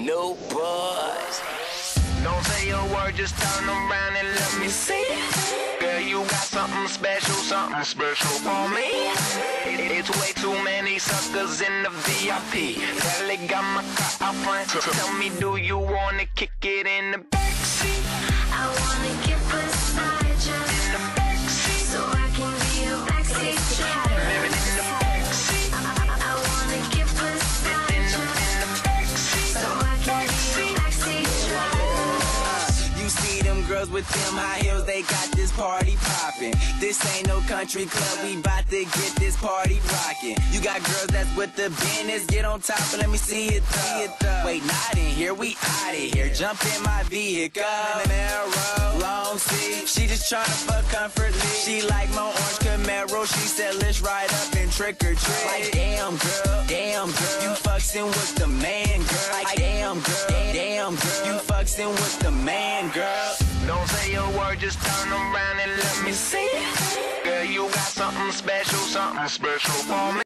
No buzz. Don't say a word, just turn around and let me see. Girl, you got something special for me. It's way too many suckers in the VIP. Barely got my car out front. Tell me, do you wanna kick it in the backseat? I wanna get beside you In the backseat. so I can be your backseat driver. Living in the backseat. I wanna get beside In you the backseat. so I can be your backseat driver. You see them girls with them high heels, they got this party poppin'. This ain't no country club, we bout to get this party rockin'. You got girls that's with the business, get on top and let me see it though. Wait, not in here, we outta here. Jump in my vehicle, Camaro, long seat. She just tryna fuck comfortably. She like my orange Camaro, she said let's ride up and trick or treat. Like damn girl, you fucking with the man, girl. Like damn girl, you fucking with the man, girl. Don't say a word, just turn around and let me see. Girl, you got something special for me.